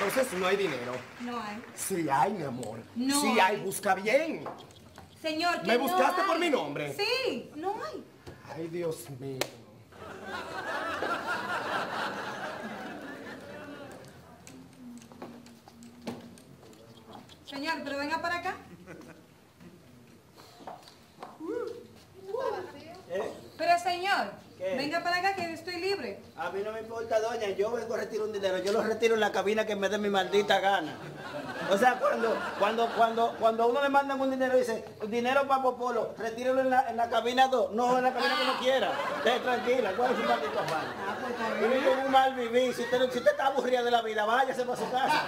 Entonces no hay dinero. No hay. Sí hay, mi amor. No sí hay, hay. busca bien. Señor, que ¿Me buscaste no hay. por mi nombre? Sí, no hay. Ay, Dios mío. Señor, pero venga para acá. Pero señor, ¿Qué? venga para acá que yo estoy libre. A mí no me importa, doña, yo vengo a retirar un dinero, yo lo retiro en la cabina que me dé mi maldita gana. O sea, cuando a uno le mandan un dinero, dice, dinero para Popolo, retíralo en la cabina 2, no en la cabina que uno quiera. Usted tranquila, ¿cuál es su maldito afán? Vive con un mal vivir, si usted está aburrida de la vida, váyase para su casa.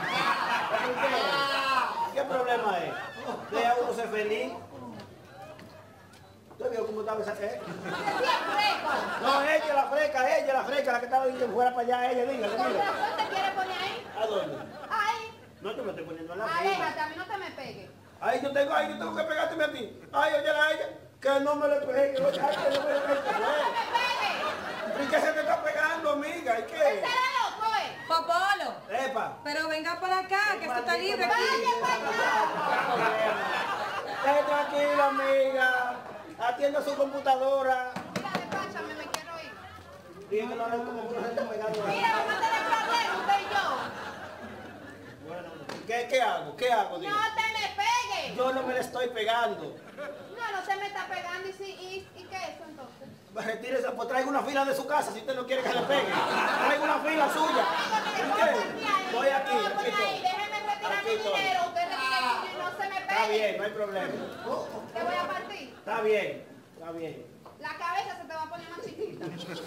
¿Qué problema es? Deja uno ser feliz. ¿Usted vio cómo estaba esa? No, ella la freca, la que estaba diciendo fuera para allá, ella, dígale, ¿Con dígale. razón te quiere poner ahí? ¿A dónde? Ahí. No te me estoy poniendo en la fila. Aléjate, a mí no te me pegues. Ay, yo tengo que pegárteme a ti. Ay, oye a ella, que no me le pegue, oye, ay, que no me le pegue. ¡No me pegues! ¿Y qué se te está pegando, amiga? ¿Y qué? ¡Será loco, Popolo, Epa. pero venga para acá, que esto está libre aquí. ¡Vaya para allá! Esté tranquila, amiga. Atienda su computadora. Mira, despáchame, me quiero ir. Dije que no le como que no se está pegando. Mira, vamos a tener problemas, usted y yo. Bueno, ¿qué hago? ¿Qué hago? Dime. ¡No te me pegues! Yo no me le estoy pegando. No se me está pegando. ¿Y qué es eso entonces? Retírese, pues traiga una fila de su casa si usted no quiere que le pegue. Traiga una fila suya. ¿Y qué? Estoy aquí estoy. Déjeme retirar Aquí mi estoy. dinero. Usted retira el suyo y no se me pegue. Está bien, no hay problema. Te voy a partir. Está bien, está bien. La cabeza se te va a poner más chiquita.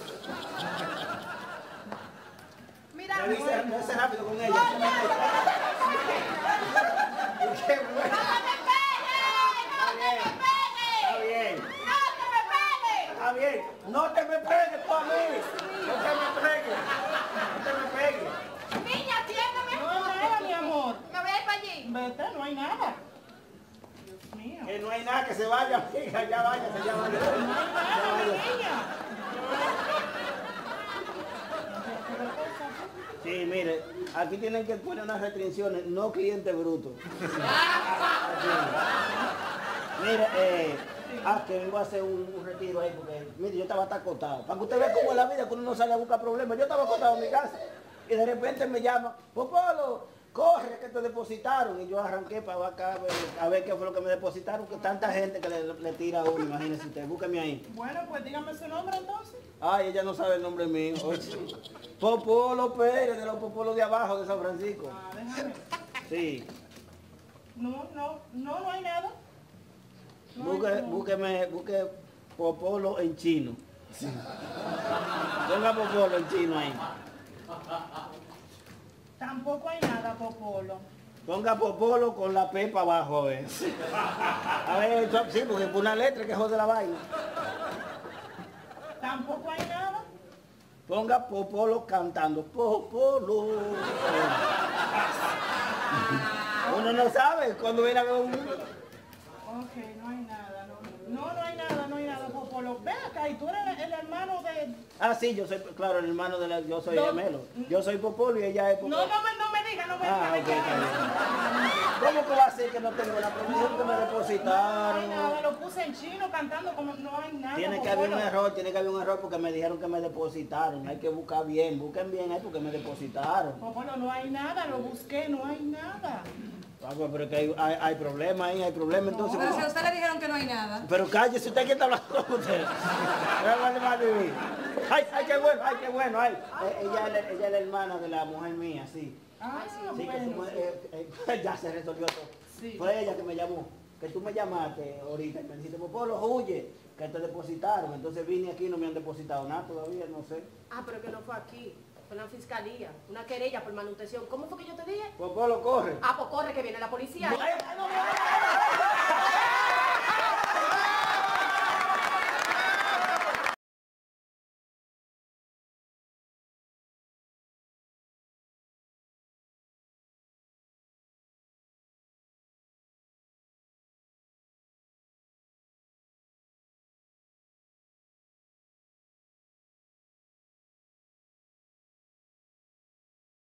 Mira, Revise rápido con ella. Qué bueno. ¡No te me pegues! ¡No te me pegues! Está bien. ¡No te me pegues! Está bien. No te me pegues tú a mí. No te me pegues. No te me pegues. Niña, atiéndeme. No hay nada, mi amor. Me voy a ir para allí. Vete, no hay nada. Dios mío. Que no hay nada, que se vaya, amiga. Ya váyase, ya váyase. No hay nada, mi niña. Sí, mire, aquí tienen que poner unas restricciones, no cliente bruto. Mire, que vengo a hacer un retiro ahí porque, mire, yo estaba hasta acostado. Para que usted vea cómo es la vida, que uno no sale a buscar problemas. Yo estaba acostado en mi casa y de repente me llama, Popolo, corre que te depositaron. Y yo arranqué para acá a ver qué fue lo que me depositaron, que tanta gente que le tira a uno, imagínese usted, búsqueme ahí. Bueno, pues dígame su nombre entonces. Ay, ella no sabe el nombre mío. Oye, Popolo Pérez, de los Popolos de abajo de San Francisco. Ah, déjame. Sí. No hay nada. Busque Popolo en chino. Ponga Popolo en chino ahí. Tampoco hay nada, Popolo. Ponga Popolo con la P para abajo, a ver. A ver, sí, porque por una letra que jode la vaina. Tampoco hay nada. Ponga Popolo cantando. Popolo. Uno no sabe cuando viene a ver un... Ok, no hay nada. No hay nada, Popolo. Ve acá, y tú eres el hermano de... Ah, sí, yo soy, claro, el hermano de la... Yo soy No. gemelo. Yo soy Popolo y ella es Popolo. No me diga, no me Ah, ok, diga. está bien. ¿Cómo que va a ser que no tengo la promesa que me No hay depositaron? nada, lo puse en chino cantando como no hay nada. Tiene que haber un error porque me dijeron que me depositaron. Hay que buscar bien, busquen bien ahí porque me depositaron. Popolo, no hay nada, lo busqué, no hay nada. Ah, pues, pero que hay problemas ahí, hay problemas entonces. Pero si a usted le dijeron que no hay nada. Pero cállese, usted que está hablando con usted. Ay, qué bueno, ay. Ella es la hermana de la mujer mía, sí. Ah, Sí, que bueno. ya se resolvió todo. Sí. Fue ella que me llamó, que tú me llamaste ahorita y me dijiste, Popolo, huye, que te depositaron. Entonces vine aquí y no me han depositado nada todavía, no sé. Ah, pero que no fue aquí. Fue en la fiscalía. Una querella por manutención. ¿Cómo fue que yo te dije? Popolo, corre. Ah, pues corre que viene la policía. Ay, no,